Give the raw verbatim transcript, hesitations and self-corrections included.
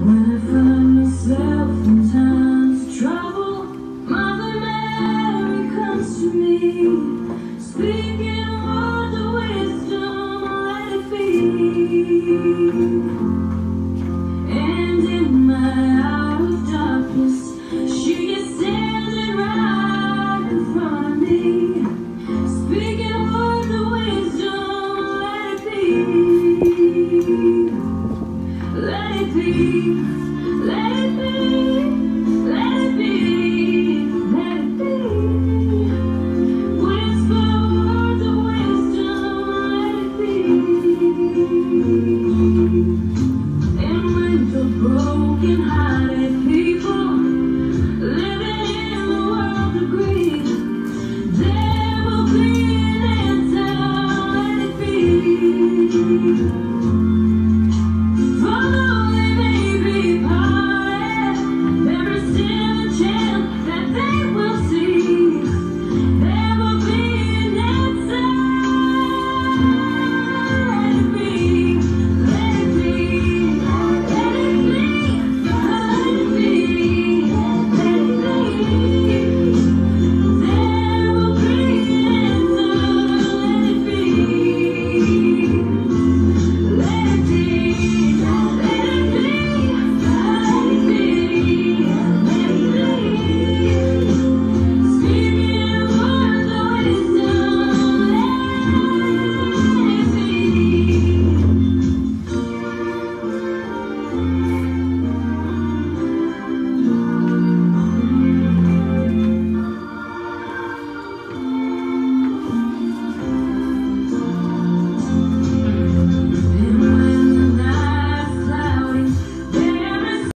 When I find myself in times of trouble, Mother Mary comes to me, speaking words of wisdom, let it be. And in my hour of darkness, she is standing right in front of me, speaking words of wisdom, let it be. Let it be, let it be.